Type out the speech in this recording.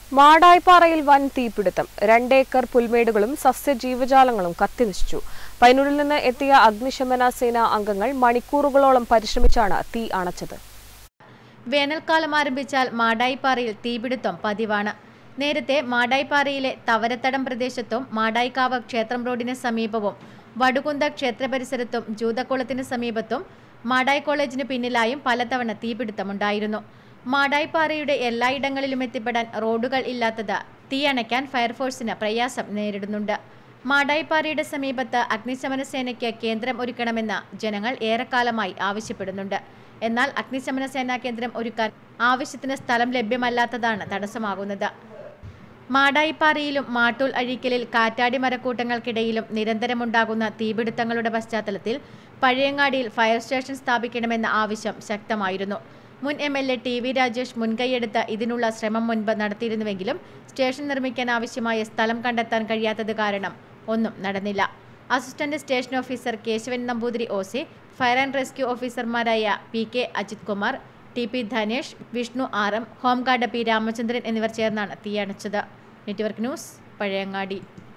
മാടായിപ്പാറയിൽ വൻ തീപിടുത്തം. 2 ഏക്കർ പുൽമേടുകളും സസ്യജീവജാലങ്ങളും കത്തിനശിച്ചു. പയ്യന്നൂരിൽ നിന്ന് എത്തിയ അഗ്നിശമന സേനാ അംഗങ്ങൾ മണിക്കൂറുകളോളം പരിശ്രമിച്ചാണ് തീ അണച്ചത്. വേനൽക്കാലം ആരംഭിച്ചാൽ മാടായിപ്പാറയിൽ തീപിടുത്തം പതിവാണ്. നേരത്തെ മാടായിപ്പാറയിലെ തവരത്തടം പ്രദേശത്തും മാടായിക്കാവ് ക്ഷേത്രം റോഡിന് സമീപവും വടുകുന്ത ക്ഷേത്ര പരിസരത്തും ജൂതക്കുളത്തിന് സമീപത്തും മാടായി കോളേജിന് പിന്നിലായും പലതവണ തീപിടുത്തമുണ്ടായിരുന്നു. മാടായിപ്പാറയുടെ എല്ലായിടങ്ങളിലും എത്തിപ്പെടാൻ റോഡുകൾ ഇല്ലാത്തത് തീയണയ്ക്കാൻ ഫയർഫോഴ്സിന് പ്രയാസം നേരിടുന്നുണ്ട്. മാടായിപ്പാറയുടെ സമീപത്ത് അഗ്നിശമന സേനയ്ക്ക് കേന്ദ്രം ഒരുക്കണമെന്ന് ജനങ്ങൾ ഏറെക്കാലമായി ആവശ്യപ്പെടുന്നുണ്ട്. എന്നാൽ അഗ്നിശമന സേനാ കേന്ദ്രം ഒരുക്കാൻ ആവശ്യത്തിന് സ്ഥലം ലഭ്യമല്ലാത്തതാണ് തടസ്സമാകുന്നത്. മാടായിപ്പാറയിലും മാട്ടൂൽ അഴീക്കലിൽ കാറ്റാടി മരക്കൂട്ടങ്ങൾക്കിടയിലും നിരന്തരമുണ്ടാകുന്ന തീപിടുത്തങ്ങളുടെ പശ്ചാത്തലത്തിൽ പഴയങ്ങാടിയിൽ ഫയർ സ്റ്റേഷൻ സ്ഥാപിക്കണമെന്ന ആവശ്യം ശക്തമായിരുന്നു. മുൻ MLA TV രാജേഷ് മുൻകൈയെടുത്ത് ഇതിനുള്ള ശ്രമം മുൻപ് നടത്തിയിരുന്നുവെങ്കിലും സ്റ്റേഷൻ നിർമ്മിക്കാൻ ആവശ്യമായ സ്ഥലം കണ്ടെത്താൻ കഴിയാത്തത് കാരണം ഒന്നും നടന്നില്ല. Assistant station officer Kesavan Namboothiri OC, fire and rescue ഓഫീസർമാരായ PK Ajith Kumar, TP Dhanesh, Vishnu RM, home guard P Ramachandran എന്നിവർ ചേർന്നാണ് തീയണച്ചത്. Network news, Pazhayangadi.